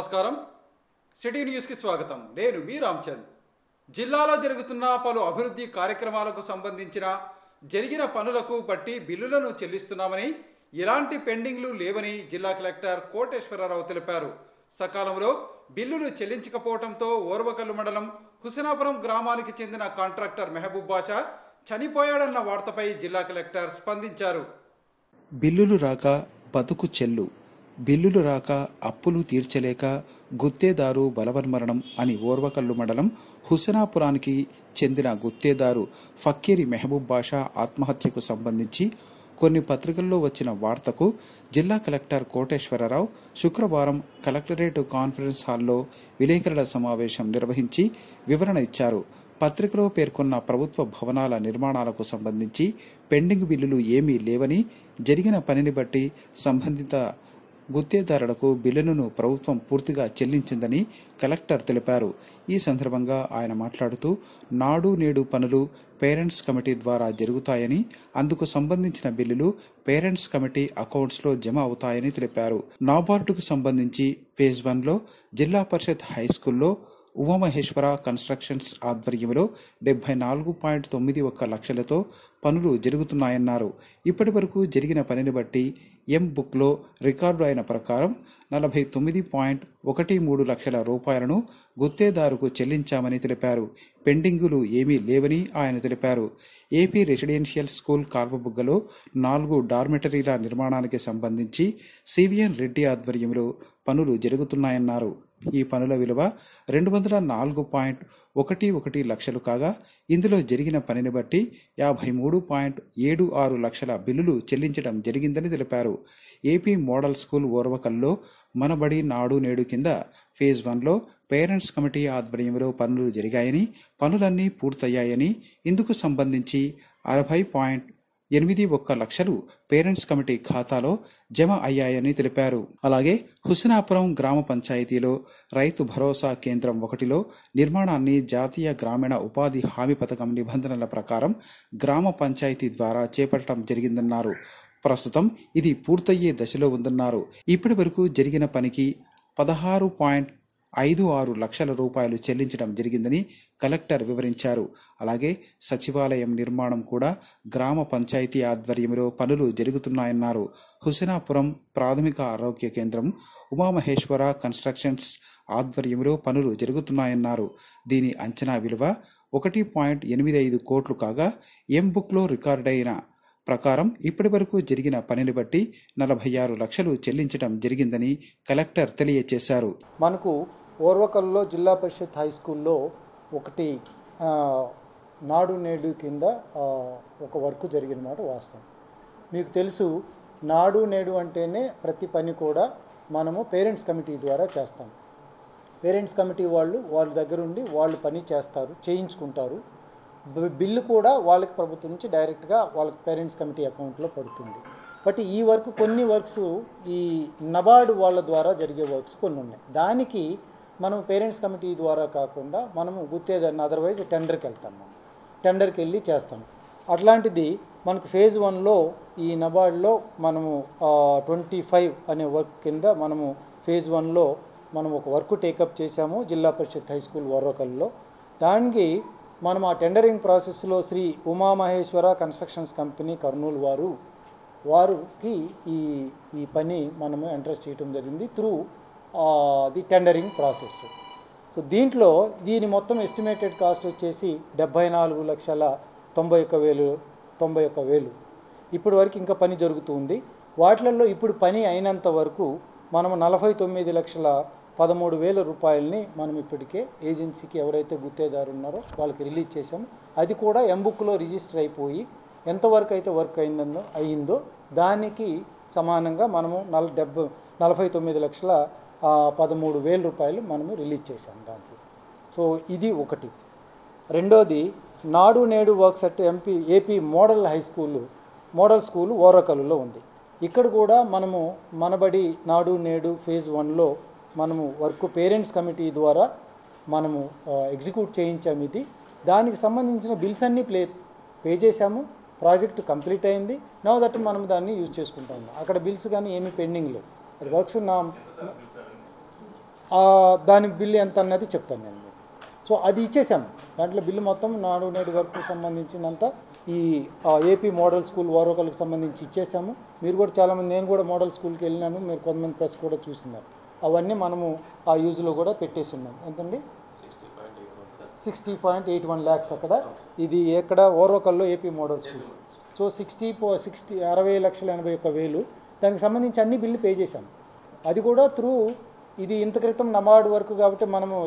నమస్కారం city news కి స్వాగతం నేను మీ రామచంద్ జిల్లాలో జరుగుతున్న పలు అభివృద్ధి కార్యక్రమాలకు సంబంధించిన జరిగిన పనులకు బట్టి బిల్లులను చెల్లిస్తున్నామని ఎలాంటి పెండింగ్లు లేవని జిల్లా కలెక్టర్ కోటేశ్వరరావు తెలిపారు సకాలంలో బిల్లులు చెల్లించకపోవడంతో ఓర్వకల్లు మండలం హుసేనాపురం గ్రామానికి చెందిన కాంట్రాక్టర్ మెహబూబ్ బాషా చనిపోయాడన్న వార్తపై జిల్లా కలెక్టర్ స్పందించారు బిల్లులు రాక బతుకు చెల్లు బిల్లులు రాక అప్పులు తీర్చలేక గుత్తేదారు బలవన్మరణం అని ఓర్వకల్లు మండలం హుసేనాపురానికి చెందిన గుత్తేదారు ఫక్కీరి మెహబూబ్ బాషా ఆత్మహత్యకు సంబంధించి కొన్ని పత్రికల్లో వచ్చిన వార్తకు జిల్లా కలెక్టర్ కోటేశ్వరరావు శుక్రవారం కలెక్టరేట్ కాన్ఫరెన్స్ హాల్లో విలేకరుల సమావేశం నిర్వహించి వివరణ ఇచ్చారు. పత్రికలో పేర్కొన్న ప్రభుత్వ భవనాల నిర్మాణాలకు సంబంధించి పెండింగ్ బిల్లులు ఏమీ లేవని, జరిగిన పనిని బట్టి సంబంధిత గుత్తేదారులకు బిల్లులను ప్రభుత్వం పూర్తిగా చెల్లించిందని కలెక్టర్ తెలిపారు. ఈ సందర్భంగా ఆయన మాట్లాడుతూ నాడు నేడు పనులు పేరెంట్స్ కమిటీ ద్వారా జరుగుతాయని, అందుకు సంబంధించిన బిల్లులు పేరెంట్స్ కమిటీ అకౌంట్స్లో జమ అవుతాయని తెలిపారు. నాబార్డుకు సంబంధించి ఫేజ్ 1లో జిల్లా పరిషత్ హైస్కూల్లో ఉమామహేశ్వర కన్స్ట్రక్షన్స్ ఆధ్వర్యంలో 74.91 లక్షలతో పనులు జరుగుతున్నాయన్నారు. ఇప్పటి వరకు జరిగిన పనిని బట్టి ఎం బుక్లో రికార్డు అయిన ప్రకారం 49.13 లక్షల రూపాయలను గుత్తేదారుకు చెల్లించామని తెలిపారు. పెండింగులు ఏమీ లేవని ఆయన తెలిపారు. ఏపీ రెసిడెన్షియల్ స్కూల్ కార్వబుగ్గలో 4 డార్మెటరీల నిర్మాణానికి సంబంధించి సివిఎన్ రెడ్డి ఆధ్వర్యంలో పనులు జరుగుతున్నాయన్నారు. ఈ పనుల విలువ 204.11 లక్షలు కాగా, ఇందులో జరిగిన పనిని బట్టి 53.76 లక్షల బిల్లులు చెల్లించడం జరిగిందని తెలిపారు. ఏపీ మోడల్ స్కూల్ ఓర్వకల్లో మనబడి నాడు నేడు కింద ఫేజ్ 1లో పేరెంట్స్ కమిటీ ఆధ్వర్యంలో పనులు జరిగాయని, పనులన్నీ పూర్తయ్యాయని, ఇందుకు సంబంధించి 60.81 లక్షలు పేరెంట్స్ కమిటీ ఖాతాలో జమ అయ్యాయని తెలిపారు. అలాగే హుసేనాపురం గ్రామ పంచాయతీలో రైతు భరోసా కేంద్రం 1లో నిర్మాణాన్ని జాతీయ గ్రామీణ ఉపాధి హామీ పథకం నిబంధనల ప్రకారం గ్రామ పంచాయతీ ద్వారా చేపట్టడం జరిగిందన్నారు. ప్రస్తుతం ఇది పూర్తయ్యే దశలో ఉందన్నారు. ఇప్పటి వరకు జరిగిన పనికి 16.56 లక్షల రూపాయలు చెల్లించడం జరిగిందని కలెక్టర్ వివరించారు. అలాగే సచివాలయం నిర్మాణం కూడా గ్రామ పంచాయతీ ఆధ్వర్యంలో పనులు జరుగుతున్నాయన్నారు. హుసేనాపురం ప్రాథమిక ఆరోగ్య కేంద్రం ఉమామహేశ్వర కన్స్ట్రక్షన్స్ ఆధ్వర్యంలో పనులు జరుగుతున్నాయన్నారు. దీని అంచనా విలువ 1.85 కోట్లు కాగా, ఎం బుక్లో రికార్డైన ప్రకారం ఇప్పటి వరకు జరిగిన పనిని బట్టి 46 లక్షలు చెల్లించడం జరిగిందని కలెక్టర్ తెలియజేశారు. మనకు ఓర్వకల్లో జిల్లా పరిషత్ హై స్కూల్లో ఒకటి నాడు నేడు కింద ఒక వర్క్ జరిగినమాట వాస్తవం. మీకు తెలుసు, నాడు నేడు అంటేనే ప్రతి పని కూడా మనము పేరెంట్స్ కమిటీ ద్వారా చేస్తాం. పేరెంట్స్ కమిటీ వాళ్ళ దగ్గరుండి వాళ్ళు పని చేస్తారు, చేయించుకుంటారు. బిల్లు కూడా వాళ్ళకి ప్రభుత్వం నుంచి డైరెక్ట్గా వాళ్ళకి పేరెంట్స్ కమిటీ అకౌంట్లో పడుతుంది. బట్ ఈ వర్క్ కొన్ని వర్క్స్ ఈ నబార్డు వాళ్ళ ద్వారా జరిగే వర్క్స్ కొన్ని ఉన్నాయి. దానికి మనం పేరెంట్స్ కమిటీ ద్వారా కాకుండా మనము గుత్తేదారిని అదర్వైజ్ టెండర్కి వెళ్తాం. టెండర్కి వెళ్ళి చేస్తాం. అట్లాంటిది మనకు ఫేజ్ 1లో ఈ నబార్డులో మనము 25 అనే వర్క్ కింద మనము ఫేజ్ 1లో మనం ఒక వర్క్ టేకప్ చేశాము జిల్లా పరిషత్ హై స్కూల్ ఓర్వకల్లో. దానికి మనం ఆ టెండరింగ్ ప్రాసెస్లో శ్రీ ఉమామహేశ్వర కన్స్ట్రక్షన్స్ కంపెనీ కర్నూలు వారికి ఈ పని మనము ఎంట్రస్ట్ చేయడం జరిగింది త్రూ ది టెండరింగ్ ప్రాసెస్. సో దీంట్లో దీని మొత్తం ఎస్టిమేటెడ్ కాస్ట్ వచ్చేసి 74,91,000. ఇప్పటి వరకు ఇంకా పని జరుగుతుంది. వాటిలలో ఇప్పుడు పని అయినంత వరకు మనము 49,13,000 రూపాయలని మనం ఇప్పటికే ఏజెన్సీకి ఎవరైతే గుత్తేదారు ఉన్నారో వాళ్ళకి రిలీజ్ చేసాము. అది కూడా ఎంబుక్లో రిజిస్టర్ అయిపోయి ఎంతవరకు అయితే వర్క్ అయిందో దానికి సమానంగా మనము 49,13,000 రూపాయలు మనము రిలీజ్ చేసాం దాంట్లో. సో ఇది ఒకటి. రెండోది Nadu Nedu works at AP model school ఓర్వకల్లులో ఉంది. ఇక్కడ కూడా మనము మనబడి నాడు నేడు ఫేజ్ 1లో మనము వర్క్ పేరెంట్స్ కమిటీ ద్వారా మనము ఎగ్జిక్యూట్ చేయించాము. దానికి సంబంధించిన బిల్స్ అన్నీ పే చేశాము. ప్రాజెక్ట్ కంప్లీట్ అయింది. నౌ దట్ మనం దాన్ని యూజ్ చేసుకుంటాము. అక్కడ బిల్స్ కానీ ఏమీ పెండింగ్ లేవు. వర్క్స్ దాని బిల్లు ఎంత అన్నది చెప్తాను నేను. సో అది ఇచ్చేసాము. దాంట్లో బిల్లు మొత్తం నాడు నేడు వర్క్ సంబంధించినంత ఈ ఏపీ మోడల్ స్కూల్ ఓర్వకల్కి సంబంధించి ఇచ్చేసాము. మీరు కూడా చాలామంది, నేను కూడా మోడల్ స్కూల్కి వెళ్ళినాను, మీరు కొంతమంది ప్రెస్ కూడా చూస్తున్నారు. అవన్నీ మనము ఆ యూజ్లో కూడా పెట్టేసి ఉన్నాం. ఎంతండి? 60.81 lakhs అక్కడ. ఇది ఎక్కడ? ఓర్వకల్లో ఏపీ మోడల్ స్కూల్. సో 60,81,000 దానికి సంబంధించి అన్ని బిల్లు పే చేశాము. అది కూడా త్రూ ఇది ఇంత క్రితం నబార్డ్ వర్క్ కాబట్టి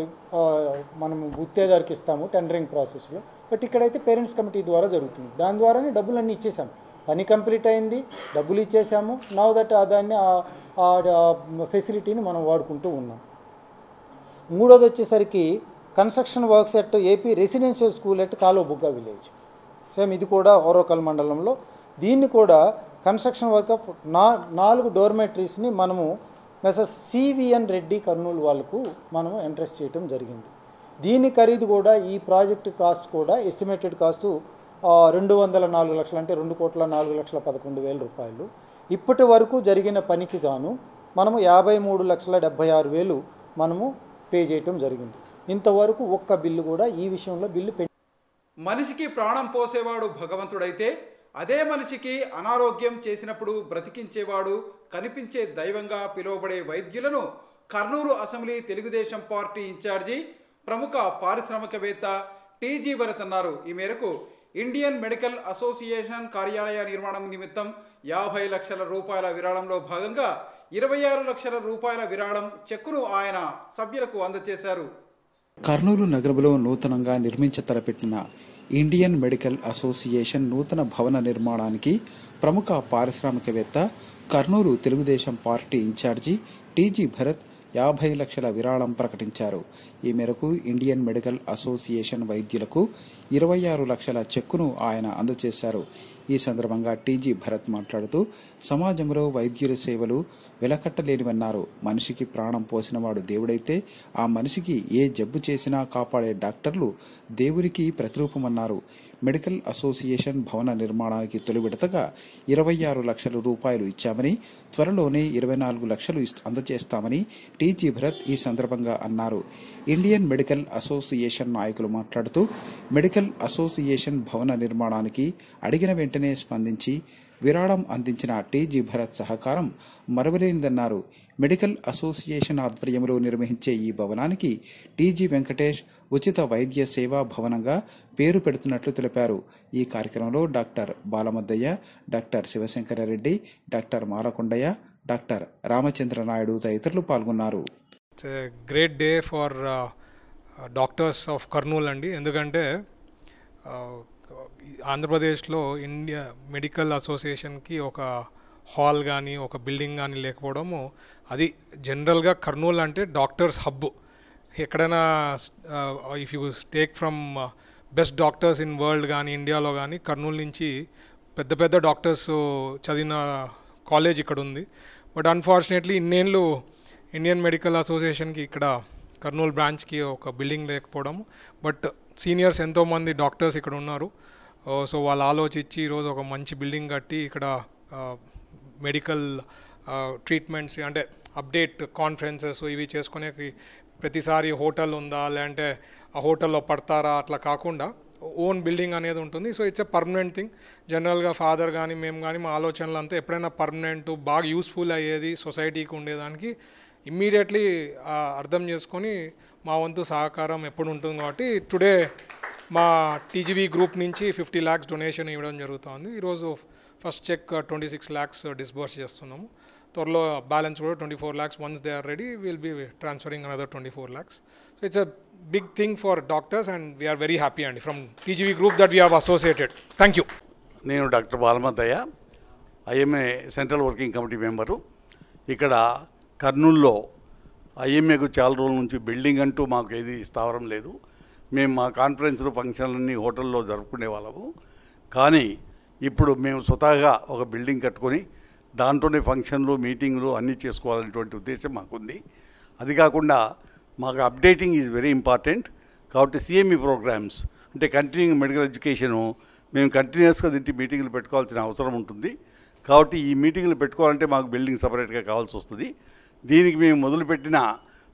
మనము గుత్తేదారికి ఇస్తాము టెండరింగ్ ప్రాసెస్లో. బట్ ఇక్కడైతే పేరెంట్స్ కమిటీ ద్వారా జరుగుతుంది. దాని ద్వారానే డబ్బులు అన్నీ ఇచ్చేసాము. పని కంప్లీట్ అయింది, డబ్బులు ఇచ్చేసాము. నౌ దట్ దాన్ని ఫెసిలిటీని మనం వాడుకుంటూ ఉన్నాం. మూడోది వచ్చేసరికి construction works at AP residential school at Kaluvabugga village. Same ఇది కూడా ఓర్వకల్ మండలంలో. దీన్ని కూడా కన్స్ట్రక్షన్ వర్క్ ఆఫ్ 4 డోర్మెటరీస్ని మనము మెసెస్ సివిఎన్ రెడ్డి కర్నూలు వాళ్ళకు మనము ఇంట్రెస్ట్ చేయటం జరిగింది. దీని ఖరీదు కూడా ఈ ప్రాజెక్ట్ కాస్ట్ కూడా ఎస్టిమేటెడ్ కాస్టు 204 లక్షలు, అంటే 2,04,11,000 రూపాయలు. ఇప్పటి వరకు జరిగిన పనికి గాను మనము 53,76,000 మనము పే చేయటం జరిగింది. ఇంతవరకు ఒక్క బిల్లు కూడా ఈ విషయంలో బిల్లు మనిషికి ప్రాణం పోసేవాడు భగవంతుడైతే, అదే మనిషికి అనారోగ్యం చేసినప్పుడు బ్రతికించేవాడు, కనిపించే దైవంగా పిలువబడే వైద్యులను Kurnool assembly Telugu Desam party incharge ప్రముఖ పారిశ్రామికవేత్త టీజీ భరత్ అన్నారు. ఈ మేరకు ఇండియన్ మెడికల్ అసోసియేషన్ కార్యాలయ నిర్మాణం నిమిత్తం 50 లక్షల రూపాయల విరాళంలో భాగంగా 26 లక్షల రూపాయల విరాళం చెక్కును ఆయన సభ్యులకు అందజేశారు. కర్నూలు నగరంలో నూతనంగా నిర్మించ తలపెట్టిన ఇండియన్ మెడికల్ అసోసియేషన్ నూతన భవన నిర్మాణానికి ప్రముఖ పారిశ్రామికవేత్త Kurnool Telugu Desam party incharge TG Bharat 50 లక్షల విరాళం ప్రకటించారు. ఈ మేరకు ఇండియన్ మెడికల్ అసోసియేషన్ వైద్యులకు 26 లక్షల చెక్కును ఆయన అందజేశారు. ఈ సందర్భంగా టీజీ భరత్ మాట్లాడుతూ సమాజంలో వైద్యుల సేవలు వెలకట్టలేనివన్నారు. మనిషికి ప్రాణం పోసినవాడు దేవుడైతే ఆ మనిషికి ఏ జబ్బు చేసినా కాపాడే డాక్టర్లు దేవునికి ప్రతిరూపమన్నారు. మెడికల్ అసోసియేషన్ భవన నిర్మాణానికి తొలి విడతగా 26 లక్షల రూపాయలు ఇచ్చామని, త్వరలోనే 24 లక్షలు అందజేస్తామని టీజీ భరత్ ఈ సందర్భంగా అన్నారు. ఇండియన్ మెడికల్ అసోసియేషన్ నాయకులు మాట్లాడుతూ మెడికల్ అసోసియేషన్ భవన నిర్మాణానికి అడిగిన వెంటనే స్పందించి విరాళం అందించిన టీజీ భరత్ సహకారం మరవలేనిదన్నారు. మెడికల్ అసోసియేషన్ ఆధ్వర్యంలో నిర్వహించే ఈ భవనానికి టీజీ వెంకటేష్ ఉచిత వైద్య సేవా భవనంగా పేరు పెడుతున్నట్లు తెలిపారు. ఈ కార్యక్రమంలో doctor Balamaddaiah, doctor శివశంకరరెడ్డి, doctor Malakondaiah, doctor Ramachandra Naidu తదితరులు పాల్గొన్నారు. It's a great day for doctors of Kurnool అండి. ఎందుకంటే ఆంధ్రప్రదేశ్లో ఇండియా మెడికల్ అసోసియేషన్కి ఒక హాల్ కానీ ఒక బిల్డింగ్ కానీ లేకపోవడము, అది జనరల్గా కర్నూలు అంటే డాక్టర్స్ హబ్. ఎక్కడైనా if you take from best doctors in world కానీ ఇండియాలో కానీ కర్నూలు నుంచి పెద్ద పెద్ద డాక్టర్స్ చదివిన కాలేజ్ ఇక్కడ ఉంది. బట్ అన్ఫార్చునేట్లీ ఇన్నేళ్ళు ఇండియన్ మెడికల్ అసోసియేషన్కి ఇక్కడ కర్నూలు బ్రాంచ్కి ఒక బిల్డింగ్ లేకపోవడం. బట్ సీనియర్స్ ఎంతోమంది డాక్టర్స్ ఇక్కడ ఉన్నారు. సో వాళ్ళు ఆలోచించి ఈరోజు ఒక మంచి బిల్డింగ్ కట్టి ఇక్కడ మెడికల్ ట్రీట్మెంట్స్ అంటే అప్డేట్ కాన్ఫరెన్సెస్ ఇవి చేసుకునే ప్రతిసారి హోటల్ ఉందా లేదంటే ఆ హోటల్లో పడతారా అట్లా కాకుండా ఓన్ బిల్డింగ్ అనేది ఉంటుంది. So it's a permanent thing. జనరల్గా ఫాదర్ కానీ మేము కానీ మా ఆలోచనలు అంతా ఎప్పుడైనా పర్మనెంట్ బాగా యూస్ఫుల్ అయ్యేది సొసైటీకి ఉండేదానికి ఇమ్మీడియట్లీ అర్థం చేసుకొని మా వంతు సహకారం ఎప్పుడు ఉంటుంది. కాబట్టి టుడే మా టీజీవీ గ్రూప్ నుంచి 50 lakhs డొనేషన్ ఇవ్వడం జరుగుతుంది. ఈరోజు ఫస్ట్ చెక్ 26 lakhs డిస్బర్స్ చేస్తున్నాము. త్వరలో బ్యాలెన్స్ కూడా 24 lakhs. Once they are ready will be transferring another 24 lakhs. So it's a big thing for doctors and we're very happy అండి from TGV group that we have associated. Thank you. నేను doctor Balamaddayya, IMA central working committee member. ఇక్కడ కర్నూలులో ఐఎంఏకు చాలా రోజుల నుంచి building అంటూ మాకు ఏది స్థావరం లేదు. మేము మా కాన్ఫరెన్స్లు ఫంక్షన్లన్నీ హోటల్లో జరుపుకునే వాళ్ళము. కానీ ఇప్పుడు మేము స్వతహాగా ఒక బిల్డింగ్ కట్టుకొని దాంట్లోనే ఫంక్షన్లు మీటింగ్లు అన్నీ చేసుకోవాలనేటువంటి ఉద్దేశం మాకుంది. అది కాకుండా మాకు అప్డేటింగ్ ఈజ్ వెరీ ఇంపార్టెంట్. కాబట్టి సిఎంఈ ప్రోగ్రామ్స్ అంటే కంటిన్యూయింగ్ మెడికల్ ఎడ్యుకేషను మేము కంటిన్యూస్గా దీంట్లో మీటింగ్లు పెట్టుకోవాల్సిన అవసరం ఉంటుంది. కాబట్టి ఈ మీటింగ్లు పెట్టుకోవాలంటే మాకు బిల్డింగ్ సపరేట్గా కావాల్సి వస్తుంది. దీనికి మేము మొదలుపెట్టిన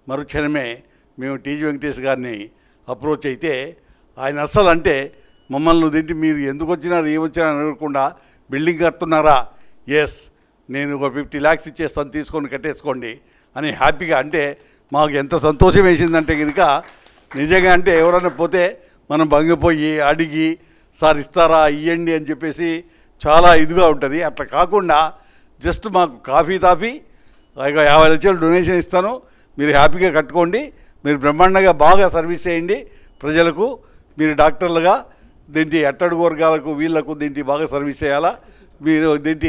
మరుక్షణమే మేము టీజీ వెంకటేష్ గారిని అప్రోచ్ అయితే ఆయన అస్సలు అంటే మమ్మల్ని దీంట్లో మీరు ఎందుకు వచ్చినారు ఏమొచ్చినా అడగకుండా బిల్డింగ్ కడుతున్నారా, ఎస్ నేను ఒక 50 lakhs ఇచ్చేస్తాను తీసుకొని కట్టేసుకోండి అని హ్యాపీగా, అంటే మాకు ఎంత సంతోషం వేసిందంటే కనుక నిజంగా అంటే ఎవరైనా పోతే మనం బంగిపోయి అడిగి సార్ ఇస్తారా ఇవ్వండి అని చెప్పేసి చాలా ఇదిగా ఉంటుంది. అట్లా కాకుండా జస్ట్ మాకు కాఫీ 50 లక్షలు డొనేషన్ ఇస్తాను, మీరు హ్యాపీగా కట్టుకోండి, మీరు బ్రహ్మాండంగా బాగా సర్వీస్ చేయండి ప్రజలకు, మీరు డాక్టర్లుగా దీంట్లో అట్టడుగు వర్గాలకు వీళ్ళకు దీంట్లో బాగా సర్వీస్ చేయాలా మీరు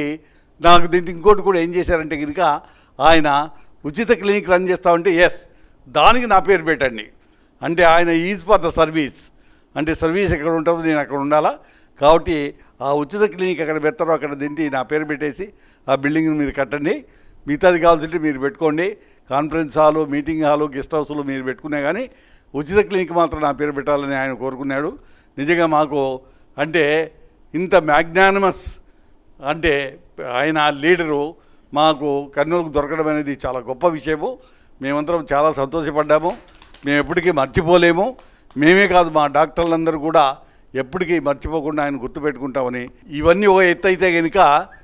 నాకు ఇంకోటి కూడా ఏం చేశారంటే కనుక ఆయన ఉచిత క్లినిక్ రన్ చేస్తామంటే ఎస్ దానికి నా పేరు పెట్టండి, అంటే ఆయన ఈజ్ ఫర్ ద సర్వీస్, అంటే సర్వీస్ ఎక్కడ ఉంటుందో నేను అక్కడ ఉండాలా, కాబట్టి ఆ ఉచిత క్లినిక్ ఎక్కడ పెడతారో అక్కడ నా పేరు పెట్టేసి ఆ బిల్డింగ్ని మీరు కట్టండి, మిగతాది కావాల్సింటే మీరు పెట్టుకోండి, conference hall meeting hall guest హౌస్లు మీరు పెట్టుకునే కానీ ఉచిత క్లినిక్ మాత్రం నా పేరు పెట్టాలని ఆయన కోరుకున్నాడు. నిజంగా మాకు అంటే ఇంత మ్యాగ్నానిమస్ అంటే ఆయన లీడరు మాకు కర్నూలుకు దొరకడం అనేది చాలా గొప్ప విషయము. మేమందరం చాలా సంతోషపడ్డాము, మేము ఎప్పటికీ మర్చిపోలేము. మేమే కాదు మా డాక్టర్లందరూ కూడా ఎప్పటికీ మర్చిపోకుండా ఆయన గుర్తుపెట్టుకుంటామని. ఇవన్నీ ఒక ఎత్తు అయితే కనుక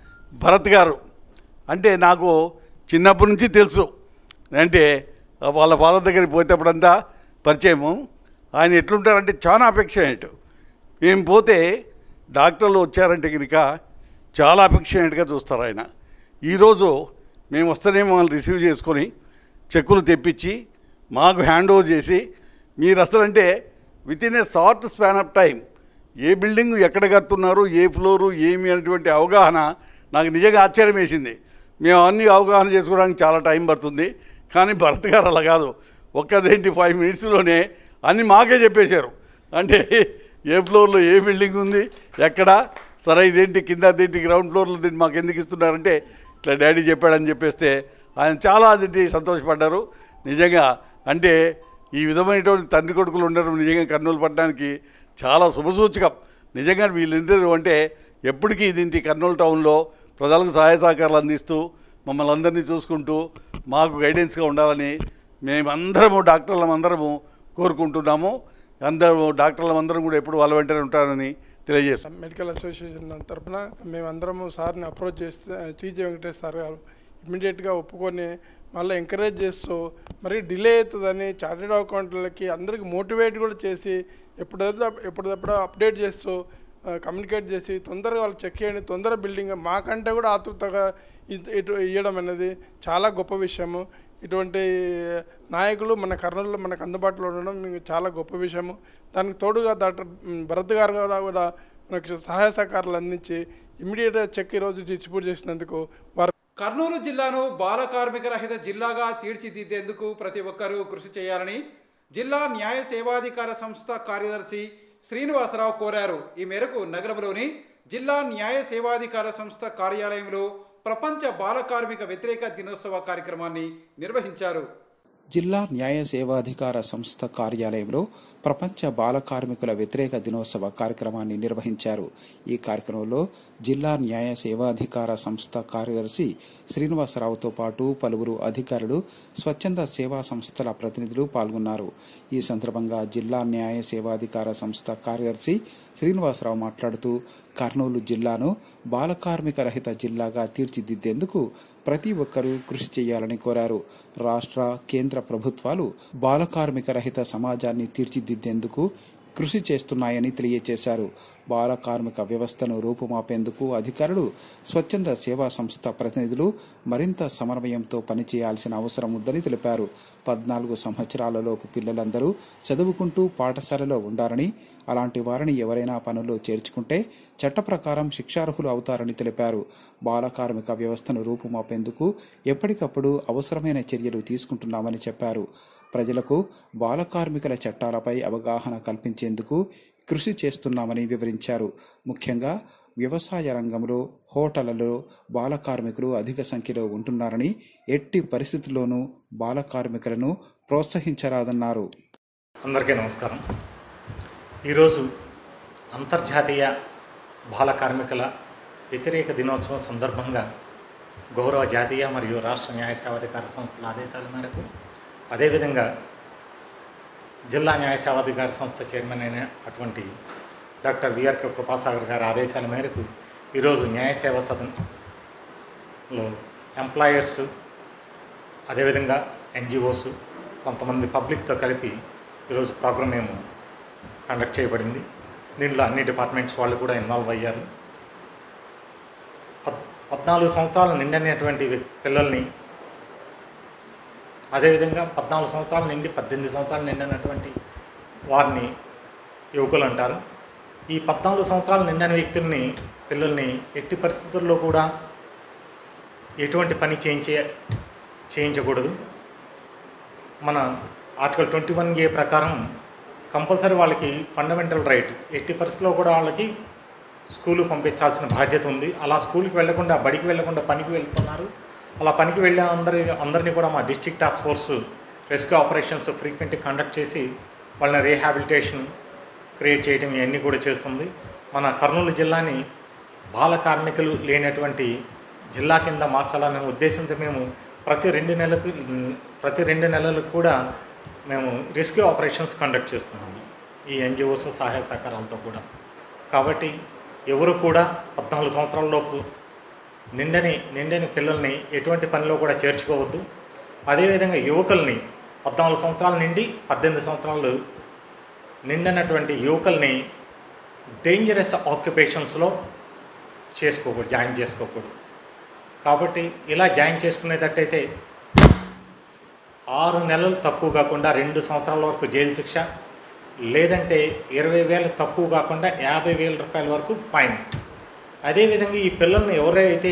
భరత్ గారు అంటే నాకు చిన్నప్పటి నుంచి తెలుసు, అంటే వాళ్ళ ఫాదర్ దగ్గరికి పోతేప్పుడంతా పరిచయము. ఆయన ఎట్లుంటారంటే చాలా అఫెక్షనేట్, మేము పోతే డాక్టర్లు వచ్చారంటే కనుక చాలా అఫెక్షనేట్గా చూస్తారు ఆయన. ఈరోజు మేము వస్తేనే మమ్మల్ని రిసీవ్ చేసుకొని చెక్కులు తెప్పించి మాకు హ్యాండ్ ఓవర్ చేసి మీరు అసలంటే within a short span of time a building ఎక్కడ కడుతున్నారు ఏ ఫ్లోరు ఏమి అనేటువంటి అవగాహన నాకు నిజంగా ఆశ్చర్యం వేసింది. మేము అన్ని అవగాహన చేసుకోవడానికి చాలా టైం పడుతుంది, కానీ భరత్ గారు అలా కాదు, ఒక్కదేంటి 5 minutesలోనే అన్నీ మాకే చెప్పేశారు. అంటే ఏ ఫ్లోర్లో ఏ బిల్డింగ్ ఉంది ఎక్కడ, సరే ఇదేంటి కింద అదేంటి గ్రౌండ్ ఫ్లోర్లో దీన్ని మాకు ఎందుకు ఇస్తున్నారంటే ఇట్లా డాడీ చెప్పాడని చెప్పేస్తే ఆయన చాలా అది సంతోషపడ్డారు. నిజంగా అంటే ఈ విధమైనటువంటి తండ్రి కొడుకులు ఉండడం నిజంగా కర్నూలు పట్టణానికి చాలా శుభసూచకం. నిజంగా వీళ్ళిద్దరూ అంటే ఎప్పటికీ దీంట్లో కర్నూలు టౌన్లో ప్రజలకు సహాయ సహకారాలు అందిస్తూ మమ్మల్ని అందరినీ చూసుకుంటూ మాకు గైడెన్స్గా ఉండాలని మేమందరము డాక్టర్లమందరము కోరుకుంటున్నాము. డాక్టర్లమందరం కూడా ఎప్పుడు వాళ్ళ వెంటనే ఉంటారని తెలియజేస్తాం. మెడికల్ అసోసియేషన్ తరఫున మేమందరము సార్ని అప్రోచ్ చేస్తే టీజీ వెంకటేష్ సార్ గారు ఇమ్మీడియట్గా ఒప్పుకొని మళ్ళీ ఎంకరేజ్ చేస్తూ మరి డిలే అవుతుందని చార్టెడ్ అకౌంట్లకి అందరికీ మోటివేట్ కూడా చేసి ఎప్పుడప్పుడు అప్డేట్ చేస్తూ కమ్యూనికేట్ చేసి తొందరగా వాళ్ళు చెక్ చేయండి, తొందర బిల్డింగ్ మాకంటే కూడా ఆతృతగా ఇటు ఇవ్వడం అనేది చాలా గొప్ప విషయము. ఇటువంటి నాయకులు మన కర్నూలులో మనకు అందుబాటులో ఉండడం చాలా గొప్ప విషయము. దానికి తోడుగా డాక్టర్ భరత్ గారు కూడా మనకు సహాయ సహకారాలు అందించి ఇమ్మీడియట్గా చెక్ ఈరోజు డిస్ట్రిబ్యూట్ చేసినందుకు వారు కర్నూలు జిల్లాను బాల కార్మిక రహిత జిల్లాగా తీర్చిదిద్దేందుకు ప్రతి ఒక్కరూ కృషి చేయాలని జిల్లా న్యాయ సేవాధికార సంస్థ కార్యదర్శి శ్రీనివాసరావు కోరారు. ఈ మేరకు నగరంలోని జిల్లా న్యాయ సేవాధికార సంస్థ కార్యాలయంలో ప్రపంచ బాల కార్మిక వ్యతిరేక దినోత్సవ కార్యక్రమాన్ని నిర్వహించారు. జిల్లా న్యాయ సేవాధికార సంస్థ కార్యాలయంలో ప్రపంచ బాల కార్మికుల వ్యతిరేక దినోత్సవ కార్యక్రమాన్ని నిర్వహించారు. ఈ కార్యక్రమంలో జిల్లా న్యాయ సేవాధికార సంస్థ కార్యదర్శి శ్రీనివాసరావుతో పాటు పలువురు అధికారులు, స్వచ్ఛంద సేవా సంస్థల ప్రతినిధులు పాల్గొన్నారు. ఈ సందర్భంగా జిల్లా న్యాయ సేవాధికార సంస్థ కార్యదర్శి శ్రీనివాసరావు మాట్లాడుతూ కర్నూలు జిల్లాను బాల కార్మిక రహిత జిల్లాగా తీర్చిదిద్దేందుకు ప్రతి ఒక్కరూ కృషి చేయాలని కోరారు. రాష్ట్ర, కేంద్ర ప్రభుత్వాలు బాల కార్మిక రహిత సమాజాన్ని తీర్చిదిద్దేందుకు కృషి చేస్తున్నాయని తెలియజేశారు. బాల కార్మిక వ్యవస్థను రూపుమాపేందుకు అధికారులు, స్వచ్ఛంద సేవా సంస్థ ప్రతినిధులు మరింత సమన్వయంతో పనిచేయాల్సిన అవసరం ఉందని తెలిపారు. 14 సంవత్సరాలలోపు పిల్లలందరూ చదువుకుంటూ పాఠశాలలో ఉండాలని, అలాంటి వారిని ఎవరైనా పనుల్లో చేర్చుకుంటే చట్ట ప్రకారం శిక్షార్హులు అవుతారని తెలిపారు. బాల కార్మిక వ్యవస్థను రూపుమాపేందుకు ఎప్పటికప్పుడు అవసరమైన చర్యలు తీసుకుంటున్నామని చెప్పారు. ప్రజలకు బాల కార్మికుల చట్టాలపై అవగాహన కల్పించేందుకు కృషి చేస్తున్నామని వివరించారు. ముఖ్యంగా వ్యవసాయ రంగంలో, హోటళ్లలో బాల కార్మికులు అధిక సంఖ్యలో ఉంటున్నారని, ఎట్టి పరిస్థితుల్లోనూ బాల కార్మికులను ప్రోత్సహించరాదన్నారు. అందరికీ నమస్కారం. ఈరోజు అంతర్జాతీయ బాల కార్మికుల వ్యతిరేక దినోత్సవం సందర్భంగా గౌరవ జాతీయ మరియు రాష్ట్ర న్యాయ సేవాధికార సంస్థల ఆదేశాల మేరకు అదేవిధంగా జిల్లా న్యాయ సేవాధికారి సంస్థ చైర్మన్ అయిన అటువంటి డాక్టర్ విఆర్కే కృపాసాగర్ గారి ఆదేశాల మేరకు ఈరోజు న్యాయ సేవా సదన్లో ఎంప్లాయర్స్, అదేవిధంగా ఎన్జిఓస్, కొంతమంది పబ్లిక్తో కలిపి ఈరోజు ప్రోగ్రాం మేము కండక్ట్ చేయబడింది. దీంట్లో అన్ని డిపార్ట్మెంట్స్ వాళ్ళు కూడా ఇన్వాల్వ్ అయ్యారు. 14 సంవత్సరాలు నిండినటువంటి పిల్లల్ని, అదేవిధంగా 14 సంవత్సరాల నుండి 18 సంవత్సరాలు నిండినటువంటి వారిని యువకులు అంటారు. ఈ 14 సంవత్సరాలు నిండిన వ్యక్తుల్ని, పిల్లల్ని ఎట్టి పరిస్థితుల్లో కూడా ఎటువంటి పని చేయించకూడదు. మన ఆర్టికల్ 21A ప్రకారం కంపల్సరీ వాళ్ళకి ఫండమెంటల్ రైట్, ఎట్టి పరిస్థితుల్లో కూడా వాళ్ళకి స్కూలు పంపించాల్సిన బాధ్యత ఉంది. అలా స్కూల్కి వెళ్లకుండా, బడికి వెళ్లకుండా పనికి వెళ్తున్నారు. అలా పనికి వెళ్ళే అందరినీ కూడా మా district task force rescue operations ఫ్రీక్వెంట్గా కండక్ట్ చేసి వాళ్ళని రీహాబిలిటేషన్ క్రియేట్ చేయడం ఇవన్నీ కూడా చేస్తుంది. మన కర్నూలు జిల్లాని బాల కార్మికులు లేనటువంటి జిల్లా కింద మార్చాలనే ఉద్దేశంతో మేము ప్రతి 2 నెలలకు కూడా మేము రెస్క్యూ ఆపరేషన్స్ కండక్ట్ చేస్తున్నాము, ఈ ఎన్జిఓస్ సహాయ సహకారాలతో కూడా. కాబట్టి ఎవరు కూడా 14 సంవత్సరాల లోపు నిండని పిల్లల్ని ఎటువంటి పనిలో కూడా చేర్చుకోవద్దు. అదేవిధంగా యువకుల్ని 14 సంవత్సరాల నుండి 18 సంవత్సరాలు నిండినటువంటి యువకుల్ని డేంజరస్ ఆక్యుపేషన్స్లో జాయిన్ చేసుకోకూడదు. కాబట్టి ఇలా జాయిన్ చేసుకునేటట్టయితే 6 నెలలు తక్కువ కాకుండా 2 సంవత్సరాల వరకు జైలు శిక్ష, లేదంటే 20,000 తక్కువ కాకుండా 50,000 రూపాయల వరకు ఫైన్. అదేవిధంగా ఈ పిల్లల్ని ఎవరైతే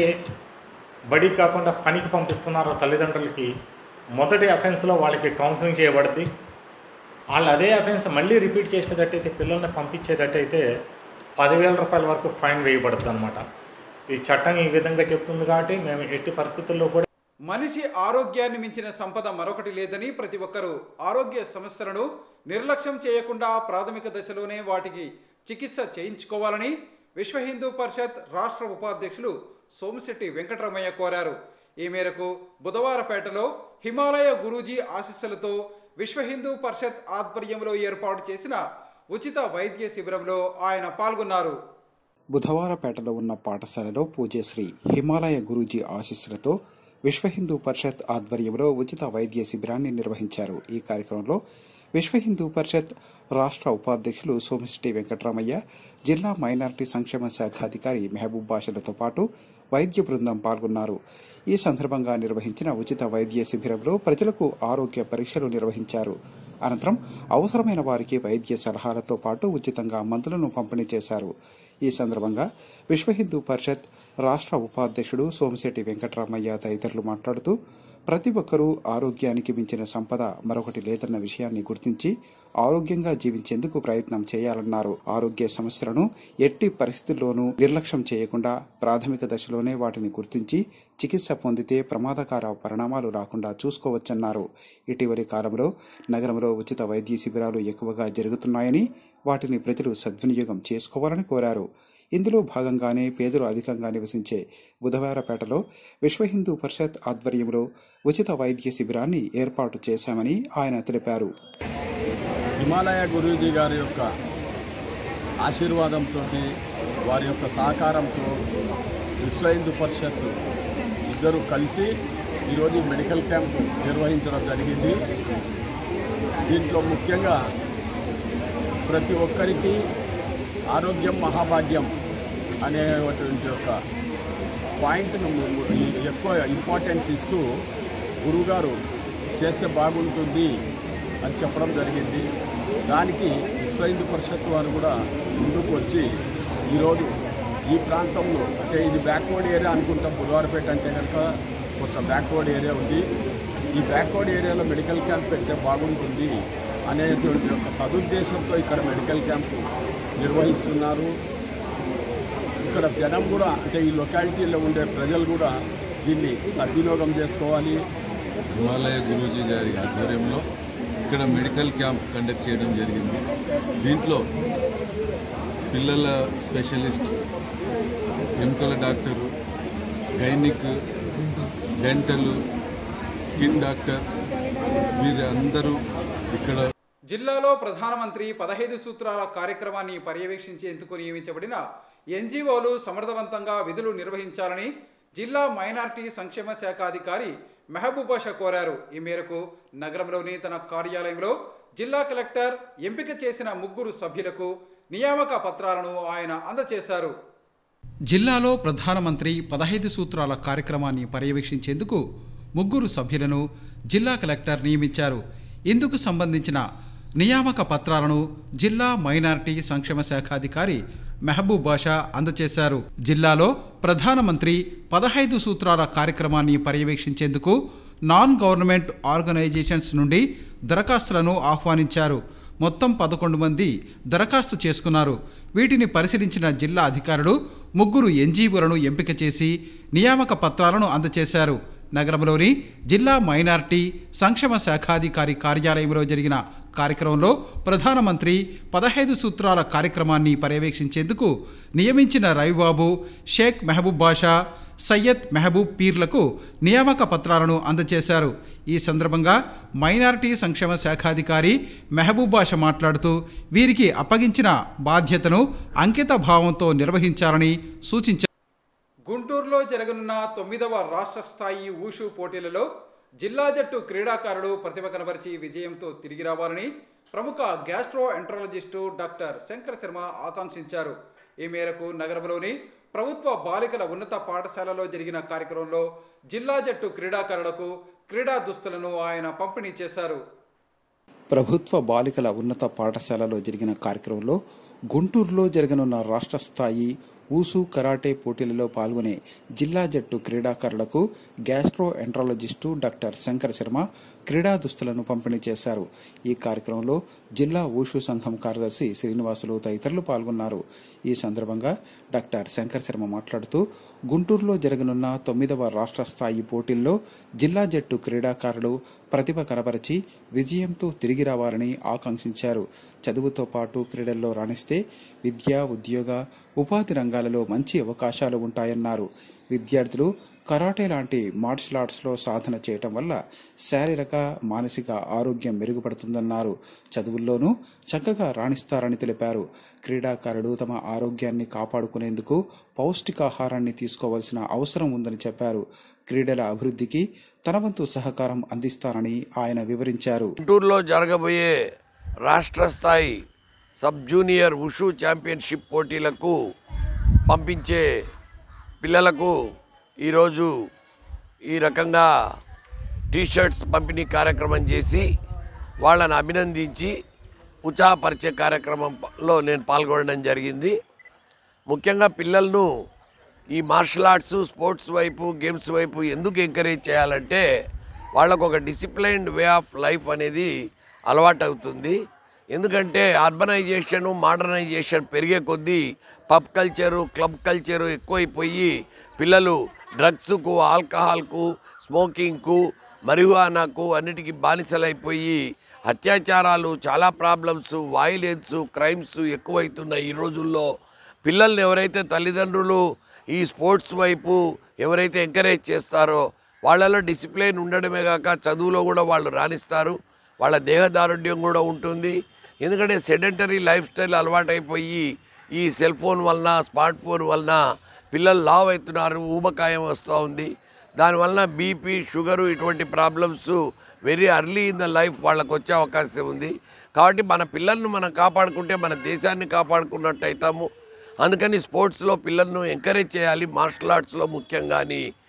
బడికి కాకుండా పనికి పంపిస్తున్నారో తల్లిదండ్రులకి మొదటి అఫెన్స్లో వాళ్ళకి కౌన్సిలింగ్ చేయబడుద్ది. వాళ్ళు అదే అఫెన్స్ మళ్ళీ రిపీట్ చేసేటట్టయితే, పిల్లల్ని పంపించేటట్టయితే 10,000 రూపాయల వరకు ఫైన్ వేయబడుతుంది అన్నమాట. ఈ చట్టం ఈ విధంగా చెప్తుంది. కాబట్టి మేము ఎట్టి పరిస్థితుల్లో కూడా మనిషి ఆరోగ్యాన్ని మించిన సంపద మరొకటి లేదని, ప్రతి ఒక్కరూ ఆరోగ్య సమస్యలను నిర్లక్ష్యం చేయకుండా ప్రాథమిక దశలోనే వాటికి చికిత్స చేయించుకోవాలని విశ్వ హిందూ పరిషత్ రాష్ట్ర ఉపాధ్యక్షులు సోమిశెట్టి వెంకటరమయ్య కోరారు. ఈ మేరకు బుధవారపేటలో హిమాలయ గురూజీ ఆశీస్సులతో విశ్వ హిందూ పరిషత్ ఆధ్వర్యంలో ఏర్పాటు చేసిన ఉచిత వైద్య శిబిరంలో ఆయన పాల్గొన్నారు. బుధవారపేటలో ఉన్న పాఠశాలలో పూజ్యశ్రీ హిమాలయ గురూజీ ఆశీస్సులతో విశ్వ హిందూ పరిషత్ ఆధ్వర్యంలో ఉచిత వైద్య శిబిరాన్ని నిర్వహించారు. ఈ కార్యక్రమంలో విశ్వ హిందూ పరిషత్ రాష్ట్ర ఉపాధ్యక్షులు సోమిశెట్టి వెంకటరామయ్య, జిల్లా మైనారిటీ సంక్షేమ శాఖ అధికారి మెహబూబ్ బాషలతో పాటు వైద్య బృందం పాల్గొన్నారు. ఈ సందర్భంగా నిర్వహించిన ఉచిత వైద్య శిబిరంలో ప్రజలకు ఆరోగ్య పరీక్షలు నిర్వహించారు. అనంతరం అవసరమైన వారికి వైద్య సలహాలతో పాటు ఉచితంగా మందులను పంపిణీ చేశారు. ఈ సందర్భంగా విశ్వ హిందూ పరిషత్ రాష్ట్ర ఉపాధ్యక్షుడు సోమిశెట్టి వెంకటరామయ్య తదితరులు మాట్లాడుతూ, ప్రతి ఒక్కరూ ఆరోగ్యానికి మించిన సంపద మరొకటి లేదన్న విషయాన్ని గుర్తించి ఆరోగ్యంగా జీవించేందుకు ప్రయత్నం చేయాలన్నారు. ఆరోగ్య సమస్యలను ఎట్టి పరిస్థితుల్లోనూ నిర్లక్ష్యం చేయకుండా ప్రాథమిక దశలోనే వాటిని గుర్తించి చికిత్స పొందితే ప్రమాదకర పరిణామాలు రాకుండా చూసుకోవచ్చన్నారు. ఇటీవలి కాలంలో నగరంలో ఉచిత వైద్య శిబిరాలు ఎక్కువగా జరుగుతున్నాయని, వాటిని ప్రజలు సద్వినియోగం చేసుకోవాలని కోరారు. ఇందులో భాగంగానే పేదలు అధికంగా నివసించే బుధవారపేటలో విశ్వ హిందూ పరిషత్ ఆధ్వర్యంలో ఉచిత వైద్య శిబిరాన్ని ఏర్పాటు చేశామని ఆయన తెలిపారు. హిమాలయ గురూజీ గారి యొక్క ఆశీర్వాదంతో, వారి యొక్క సహకారంతో విశ్వ హిందూ పరిషత్ ఇద్దరు కలిసి ఈరోజు మెడికల్ క్యాంప్ నిర్వహించడం జరిగింది. దీంట్లో ముఖ్యంగా ప్రతి ఒక్కరికి ఆరోగ్యం మహాభాగ్యం అనేటువంటి ఒక పాయింట్ను ఎక్కువ ఇంపార్టెన్స్ ఇస్తూ గురువుగారు చేస్తే బాగుంటుంది అని చెప్పడం జరిగింది. దానికి విశ్వ హిందూ పరిషత్ వారు కూడా ముందుకు వచ్చి ఈరోజు ఈ ప్రాంతంలో, అంటే ఇది బ్యాక్వర్డ్ ఏరియా అనుకుంటాం, బుధవారపేట అంటే కనుక కొంచెం బ్యాక్వర్డ్ ఏరియా ఉంది. ఈ బ్యాక్వర్డ్ ఏరియాలో మెడికల్ క్యాంప్ పెడితే బాగుంటుంది అనేటువంటి ఒక సదుద్దేశంతో ఇక్కడ మెడికల్ క్యాంపు నిర్వహిస్తున్నారు. ఇక్కడ జనం కూడా, అంటే ఈ లొకాలిటీలో ఉండే ప్రజలు కూడా దీన్ని సద్వినియోగం చేసుకోవాలి. హిమాలయ గురూజీ గారి ఆధ్వర్యంలో ఇక్కడ మెడికల్ క్యాంప్ కండక్ట్ చేయడం జరిగింది. దీంట్లో పిల్లల స్పెషలిస్ట్, ఎముకల doctor, gynaec, dental, skin doctor వీరందరూ ఇక్కడ. జిల్లాలో ప్రధానమంత్రి 15 సూత్రాల కార్యక్రమాన్ని పర్యవేక్షించేందుకు నియమించబడిన ఎన్జీఓలు సమర్థవంతంగా విధులు నిర్వహించాలని జిల్లా మైనార్టీ సంక్షేమ శాఖ అధికారి మెహబూబ్ బాషా కోరారు. ఈ మేరకు నగరంలోని తన కార్యాలయంలో జిల్లా కలెక్టర్ ఎంపిక చేసిన 3 సభ్యులకు నియామక పత్రాలను ఆయన అందజేశారు. జిల్లాలో ప్రధానమంత్రి 15 సూత్రాల కార్యక్రమాన్ని పర్యవేక్షించేందుకు 3 సభ్యులను జిల్లా కలెక్టర్ నియమించారు. ఇందుకు సంబంధించిన నియామక పత్రాలను జిల్లా మైనారిటీ సంక్షేమ శాఖ అధికారి మెహబూబ్ బాషా అందజేశారు. జిల్లాలో ప్రధానమంత్రి 15 సూత్రాల కార్యక్రమాన్ని పర్యవేక్షించేందుకు నాన్ గవర్నమెంట్ ఆర్గనైజేషన్స్ నుండి దరఖాస్తులను ఆహ్వానించారు. మొత్తం 11 మంది దరఖాస్తు చేసుకున్నారు. వీటిని పరిశీలించిన జిల్లా అధికారులు 3 ఎన్జీఓలను ఎంపిక చేసి నియామక పత్రాలను అందజేశారు. నగరంలోని జిల్లా మైనార్టీ సంక్షేమ శాఖాధికారి కార్యాలయంలో జరిగిన కార్యక్రమంలో ప్రధానమంత్రి 15 సూత్రాల కార్యక్రమాన్ని పర్యవేక్షించేందుకు నియమించిన రవిబాబు, షేక్ మెహబూబ్ బాషా, సయ్యద్ మెహబూబ్ పీర్లకు నియామక పత్రాలను అందజేశారు. ఈ సందర్భంగా మైనారిటీ సంక్షేమ శాఖాధికారి మెహబూబ్ బాషా మాట్లాడుతూ వీరికి అప్పగించిన బాధ్యతను అంకిత భావంతో నిర్వహించాలని సూచించారు. గుంటూరులో జరగనున్న 9వ రాష్ట్ర స్థాయి ఊషు పోటీలలో జిల్లా జట్టు క్రీడాకారులు ప్రతిభ కనబరిచి విజయంతో తిరిగి రావాలని ప్రముఖ gastroenterologist doctor Shankar Sharma ఆకాంక్షించారు. ఈ మేరకు నగరంలోని ప్రభుత్వ బాలికల ఉన్నత పాఠశాలలో జరిగిన కార్యక్రమంలో జిల్లా జట్టు క్రీడాకారులకు క్రీడా దుస్తులను ఆయన పంపిణీ చేశారు. ప్రభుత్వ బాలికల ఉన్నత పాఠశాలలో జరిగిన కార్యక్రమంలో గుంటూరులో జరగనున్న రాష్ట్ర స్థాయి ఊసు కరాటే పోటీలలో పాల్గొనే జిల్లా జట్టు క్రీడాకారులకు gastroenterologist doctor Shankar Sharma క్రీడా దుస్తులను పంపిణీ చేశారు. ఈ కార్యక్రమంలో జిల్లా ఊషు సంఘం కార్యదర్శి శ్రీనివాసులు తదితరులు పాల్గొన్నారు. ఈ సందర్భంగా డాక్టర్ శంకర్ శర్మ మాట్లాడుతూ గుంటూరులో జరగనున్న 9వ రాష్ట్ర స్థాయి పోటీల్లో జిల్లా జట్టు క్రీడాకారులు ప్రతిభ కనబరిచి విజయంతో తిరిగి రావాలని ఆకాంక్షించారు. చదువుతో పాటు క్రీడల్లో రాణిస్తే విద్య, ఉద్యోగ, ఉపాధి రంగాలలో మంచి అవకాశాలు ఉంటాయన్నారు. విద్యార్థులు కరాటే లాంటి మార్షల్ ఆర్ట్స్లో సాధన చేయటం వల్ల శారీరక, మానసిక ఆరోగ్యం మెరుగుపడుతుందన్నారు. చదువుల్లోనూ చక్కగా రాణిస్తారని తెలిపారు. క్రీడాకారులు తమ ఆరోగ్యాన్ని కాపాడుకునేందుకు పౌష్టికాహారాన్ని తీసుకోవాల్సిన అవసరం ఉందని చెప్పారు. క్రీడల అభివృద్ధికి తన వంతు సహకారం అందిస్తానని ఆయన వివరించారు. గుంటూరులో జరగబోయే రాష్ట్ర స్థాయి సబ్ జూనియర్ వుషు ఛాంపియన్షిప్ పోటీలకు పంపించే పిల్లలకు ఈరోజు ఈ రకంగా టీషర్ట్స్ పంపిణీ కార్యక్రమం చేసి వాళ్ళని అభినందించి ఉత్సాహపరిచే కార్యక్రమంలో నేను పాల్గొనడం జరిగింది. ముఖ్యంగా పిల్లలను ఈ మార్షల్ ఆర్ట్స్, స్పోర్ట్స్ వైపు, గేమ్స్ వైపు ఎందుకు ఎంకరేజ్ చేయాలంటే వాళ్ళకు ఒక డిసిప్లైన్డ్ వే ఆఫ్ లైఫ్ అనేది అలవాటు అవుతుంది. ఎందుకంటే అర్బనైజేషను, మోడర్నైజేషన్ పెరిగే కొద్దీ పబ్ కల్చరు, క్లబ్ కల్చరు ఎక్కువైపోయి పిల్లలు డ్రగ్స్కు, ఆల్కహాల్కు, స్మోకింగ్కు, marijuanaకు అన్నిటికీ బానిసలైపోయి అత్యాచారాలు, చాలా ప్రాబ్లమ్స్, వైలెన్స్, క్రైమ్స్ ఎక్కువైతున్నాయి. ఈ రోజుల్లో పిల్లల్ని ఎవరైతే తల్లిదండ్రులు ఈ స్పోర్ట్స్ వైపు ఎవరైతే ఎంకరేజ్ చేస్తారో వాళ్ళలో డిసిప్లిన్ ఉండడమే కాక చదువులో కూడా వాళ్ళు రాణిస్తారు. వాళ్ళ దేహదారుఢ్యం కూడా ఉంటుంది. ఎందుకంటే సెడెంటరీ లైఫ్ స్టైల్ అలవాటైపోయి ఈ సెల్ ఫోన్ వలన, స్మార్ట్ ఫోన్ వలన పిల్లలు లావ్ అవుతున్నారు, ఊబకాయం వస్తూ ఉంది. దానివలన బీపీ, షుగరు ఇటువంటి problems very early in the life వాళ్ళకు వచ్చే అవకాశం ఉంది. కాబట్టి మన పిల్లలను మనం కాపాడుకుంటే మన దేశాన్ని కాపాడుకున్నట్టు అవుతాము. అందుకని స్పోర్ట్స్లో పిల్లలను ఎంకరేజ్ చేయాలి, మార్షల్ ఆర్ట్స్లో ముఖ్యంగా.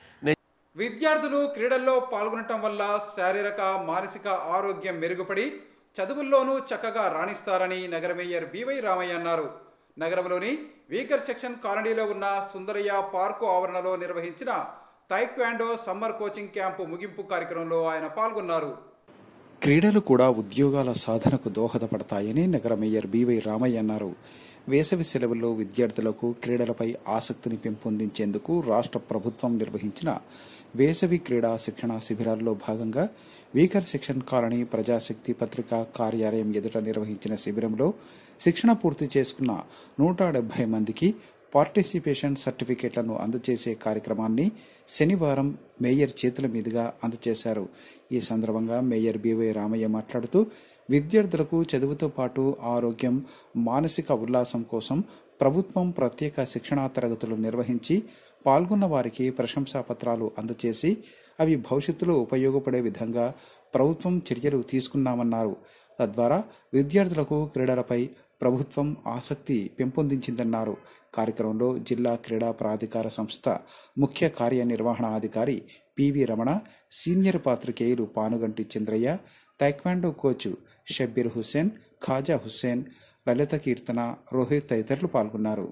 విద్యార్థులు క్రీడల్లో పాల్గొనటం వల్ల శారీరక, మానసిక ఆరోగ్యం మెరుగుపడి చదువుల్లోనూ చక్కగా రాణిస్తారని నగర మేయర్ బివై రామయ్య అన్నారు. నగరంలోని వీకర్ సెక్షన్ కాలనీలో ఉన్న సుందరయ్య పార్కు ఆవరణలో నిర్వహించిన తైక్వాండో సమ్మర్ కోచింగ్ క్యాంపు ముగింపు కార్యక్రమంలో ఆయన పాల్గొన్నారు. క్రీడలు కూడా ఉద్యోగాల సాధనకు దోహదపడతాయని నగర మేయర్ బివై రామయ్య అన్నారు. వేసవి సెలవుల్లో విద్యార్థులకు క్రీడలపై ఆసక్తిని పెంపొందించేందుకు రాష్ట్ర ప్రభుత్వం నిర్వహించిన వేసవి క్రీడా శిక్షణ శిబిరాల్లో భాగంగా వీకర్ సెక్షన్ కాలనీ ప్రజాశక్తి పత్రికా కార్యాలయం ఎదుట నిర్వహించిన శిబిరంలో శిక్షణ పూర్తి చేసుకున్న 170 మందికి పార్టిసిపేషన్ సర్టిఫికేట్లను అందజేసే కార్యక్రమాన్ని శనివారం మేయర్ చేతుల మీదుగా అందజేశారు. ఈ సందర్భంగా మేయర్ బివై రామయ్య మాట్లాడుతూ విద్యార్థులకు చదువుతో పాటు ఆరోగ్యం, మానసిక ఉల్లాసం కోసం ప్రభుత్వం ప్రత్యేక శిక్షణా తరగతులు నిర్వహించి పాల్గొన్న వారికి ప్రశంసా పత్రాలు అందజేసి అవి భవిష్యత్తులో ఉపయోగపడే విధంగా ప్రభుత్వం చర్యలు తీసుకున్నామన్నారు. తద్వారా విద్యార్థులకు క్రీడలపై ప్రభుత్వం ఆసక్తి పెంపొందించిందన్నారు. కార్యక్రమంలో జిల్లా క్రీడా ప్రాధికార సంస్థ ముఖ్య కార్యనిర్వహణాధికారి పివి రమణ, సీనియర్ పాత్రికేయులు పానుగంటి చంద్రయ్య, తైక్వాండో కోచ్ షబ్బీర్ హుస్సేన్, ఖాజా హుస్సేన్, లలిత కీర్తన, రోహిత్ తదితరులు పాల్గొన్నారు.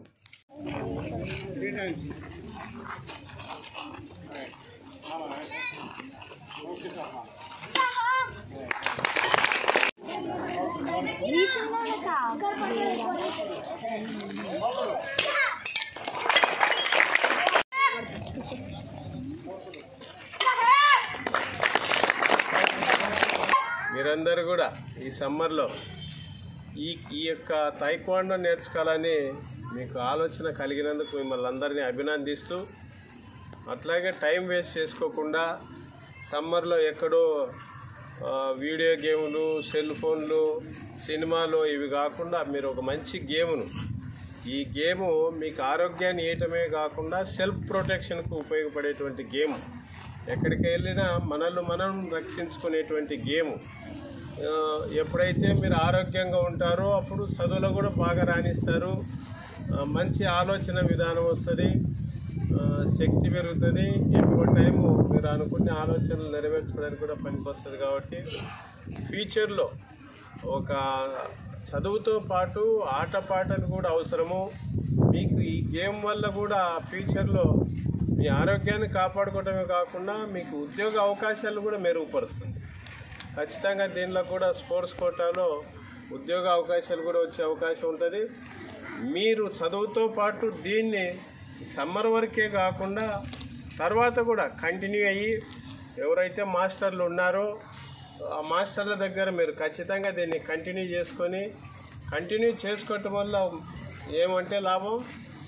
మీరందరూ కూడా ఈ సమ్మర్లో ఈ యొక్క తైక్వాండో నేర్చుకోవాలని మీకు ఆలోచన కలిగినందుకు మిమ్మల్ని అందరినీ అభినందిస్తూ, అట్లాగే టైం వేస్ట్ చేసుకోకుండా సమ్మర్లో ఎక్కడో వీడియో గేములు, సెల్ ఫోన్లు, సినిమాలు ఇవి కాకుండా మీరు ఒక మంచి గేమును, ఈ గేము మీకు ఆరోగ్యాన్ని ఇవ్వటమే కాకుండా సెల్ఫ్ ప్రొటెక్షన్కు ఉపయోగపడేటువంటి గేమ్, ఎక్కడికి వెళ్ళినా మనల్ని మనం రక్షించుకునేటువంటి గేము. ఎప్పుడైతే మీరు ఆరోగ్యంగా ఉంటారో అప్పుడు చదువులో కూడా బాగా రాణిస్తారు, మంచి ఆలోచన విధానం వస్తుంది, శక్తి పెరుగుతుంది, ఎక్కువ టైము మీరు అనుకునే ఆలోచనలు నెరవేర్చుకోవడానికి కూడా పనికొస్తుంది. కాబట్టి ఫ్యూచర్లో ఒక చదువుతో పాటు ఆటపాటలు కూడా అవసరము. మీకు ఈ గేమ్ వల్ల కూడా ఫ్యూచర్లో మీ ఆరోగ్యాన్ని కాపాడుకోవడమే కాకుండా మీకు ఉద్యోగ అవకాశాలు కూడా మెరుగుపరుస్తుంది. ఖచ్చితంగా దీనిలో కూడా స్పోర్ట్స్ కోటాలో ఉద్యోగ అవకాశాలు కూడా వచ్చే అవకాశం ఉంటుంది. మీరు చదువుతో పాటు దీన్ని సమ్మర్ వరకే కాకుండా తర్వాత కూడా కంటిన్యూ అయ్యి ఎవరైతే మాస్టర్లు ఉన్నారో ఆ మాస్టర్ల దగ్గర మీరు ఖచ్చితంగా దీన్ని కంటిన్యూ చేసుకోవటం వల్ల ఏమంటే లాభం,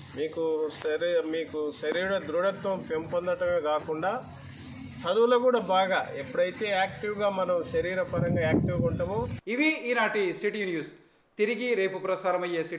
మీకు శరీర దృఢత్వం పెంపొందటమే కాకుండా చదువులో కూడా బాగా ఎప్పుడైతే యాక్టివ్గా మనం శరీరపరంగా యాక్టివ్గా ఉంటామో. ఇవి ఈనాటి సిటీ న్యూస్. తిరిగి రేపు ప్రసారమయ్యే